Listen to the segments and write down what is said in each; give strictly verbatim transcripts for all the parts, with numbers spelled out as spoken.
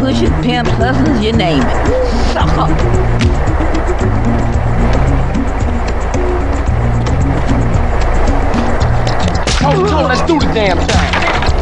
Bullshit, pimp, hustlers, you name it. Sucker. Hold on, let's do the damn thing.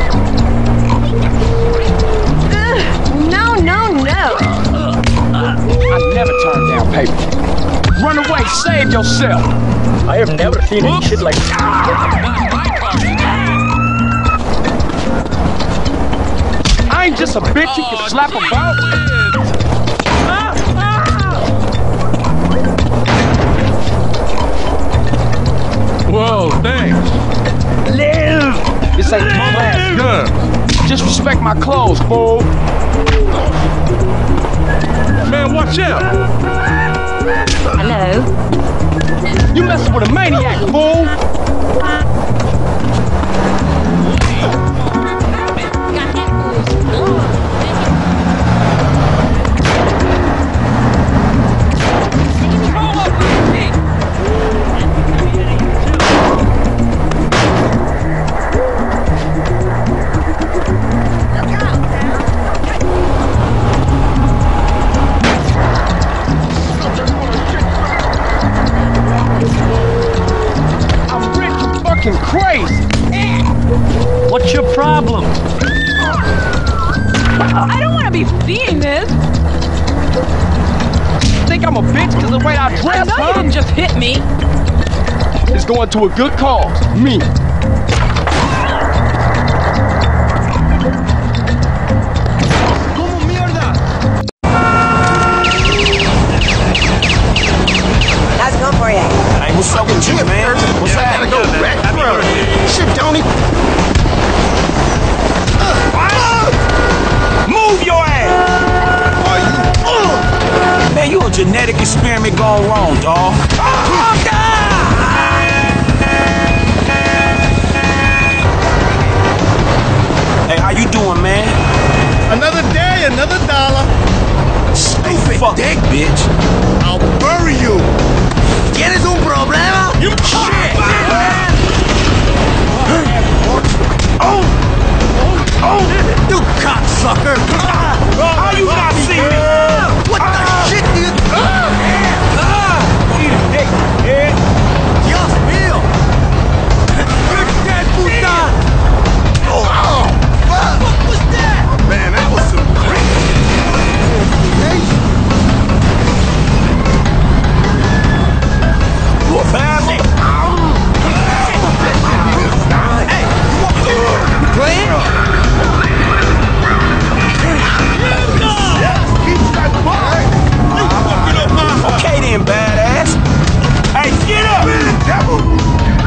Uh, no, no, no. I never turn down paper. Run away, save yourself. I have never seen any shit like that. I ain't just a bitch you can slap about. Whoa, thanks. Live! This ain't my last gun. Just respect my clothes, fool. Man, watch out! Hello? You messing with a maniac, fool! Crazy! What's your problem? I don't want to be seeing this. Think I'm a bitch because of the way I dress, I know huh? you didn't just hit me. It's going to a good cause. Me. How's it going for you? Hey, what's up with you, man? What's happening? Go back, bro. Shit, Tony. Move your ass! Are you? Uh, man, you a genetic experiment gone wrong, dawg. Oh, hey, how you doing, man? Another day, another dollar. Stupid Fuck dick, bitch. I'll bury you. ¿Tienes un problema? You shit! Oh! Oh! You cocksucker! How you not see me? What the shit do you... Hey, Dios mío! You're dead, puta! Oh! Fuck! What was that? Man, that was some crazy... Hey! you a family? Hey! You playing? Okay then, badass. Hey, get up!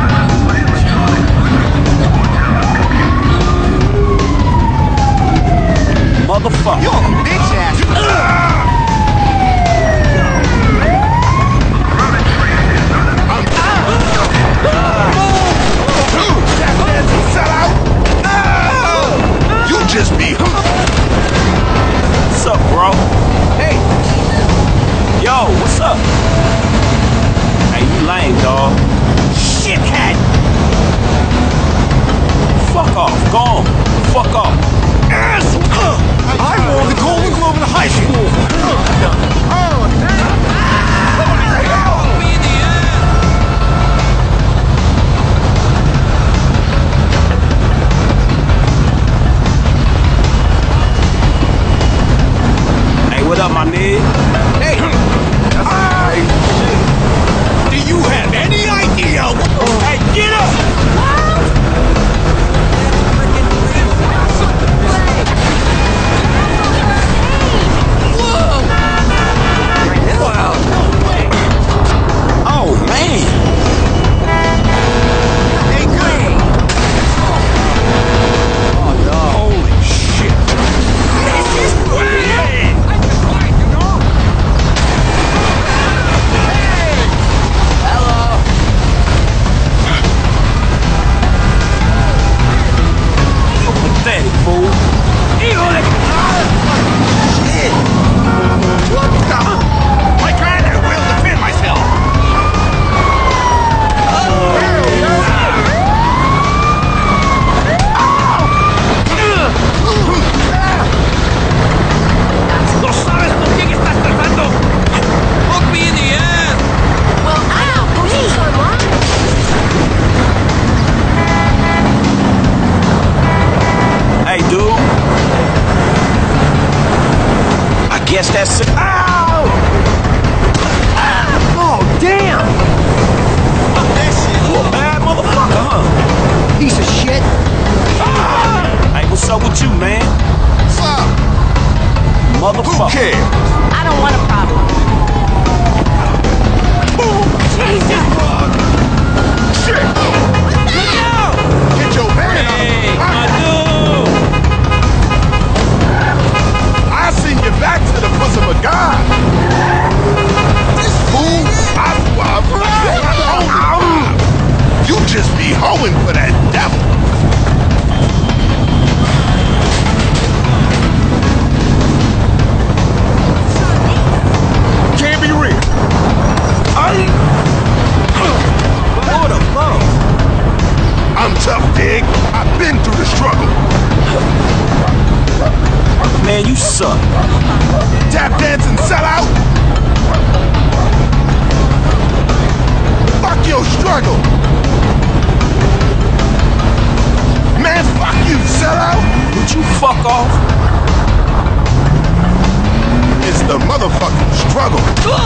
Motherfucker. You're a bitch ass. guess that's it. Ow! Oh, damn! Fuck that shit. You a bad motherfucker, huh? Piece of shit. Hey, what's up with you, man? What's up? Motherfucker. Who cares? I don't want a problem. Jesus! Shit! Look out! Get your man out! I send you back to the bosom of God. This fool, I, I, I, I, you just be hoeing for that devil. Can't be real. I Lord above. I'm tough, Dig. I've been through the struggle. Man, you suck. Tap dancing sellout. Fuck your struggle. Man, fuck you, sellout. Would you fuck off? It's the motherfucking struggle.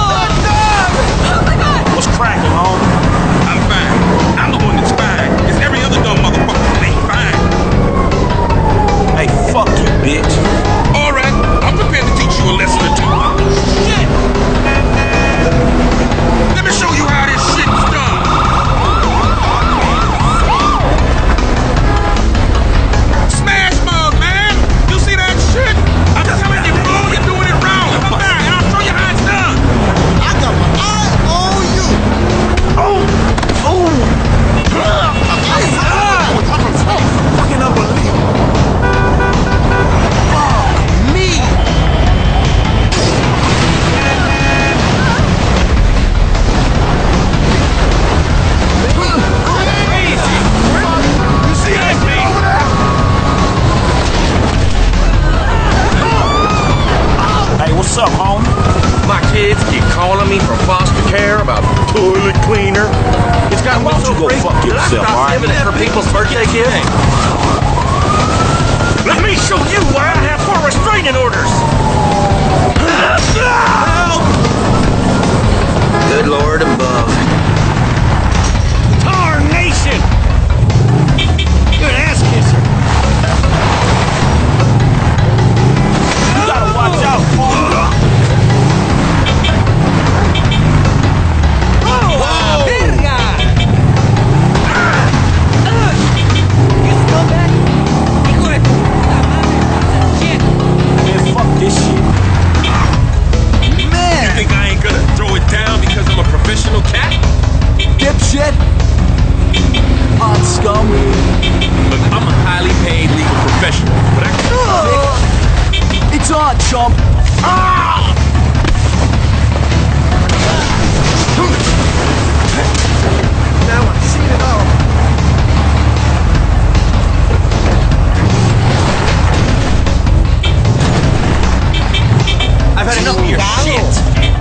What's cracking, homie? I'm fine. I'm the one that's fine. It's every other dumb motherfucker who ain't fine. Hey, fuck you, bitch. All right, I'm prepared to teach you a lesson or two. Shit! Let me show you how this shit's done. Smash mug, man! You see that shit? I'm telling you, bro, you're doing it wrong. Come back, and I'll show you how it's done. I got my eye on you. Oh! Oh! Fucking unbelievable. Fuck me. You see that thing over there? Hey, what's up, homie? My kids keep calling me from foster care about toilet cleaner. It's got Why don't you go fuck yourself, all right? giving it for people's birthday gifts. Let me show you why I have four restraining orders. Good Lord above. Tarnation! You're an ass kisser. You gotta watch out, homie. This shit. Man! You think I ain't gonna throw it down because I'm a professional cat? Dipshit. Hot scum. Look, I'm a highly paid legal professional, but I Uh, it's on, chump. Ah! Now I've seen it all. I've had enough of your shit.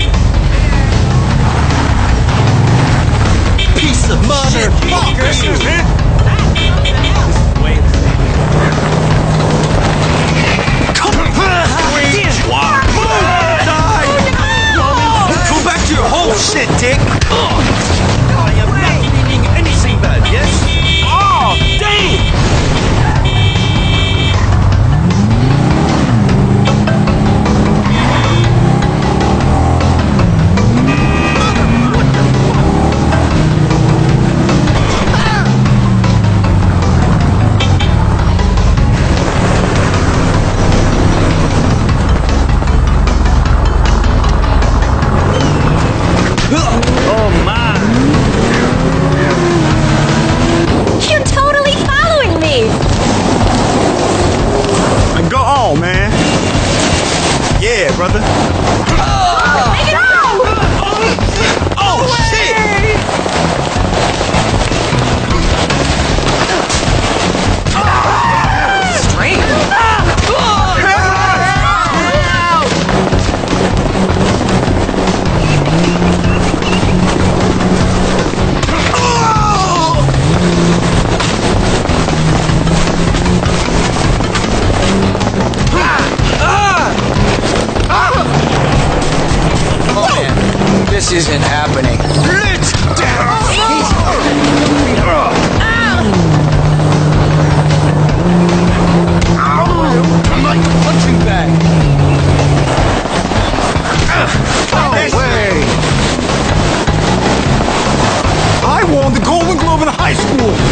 Piece of motherfucker. Wait. Come on. Go back to your whole shit, Dick. I am not meaning anything bad, yes? Oh, damn! Oh, my. won the Golden Globe in high school.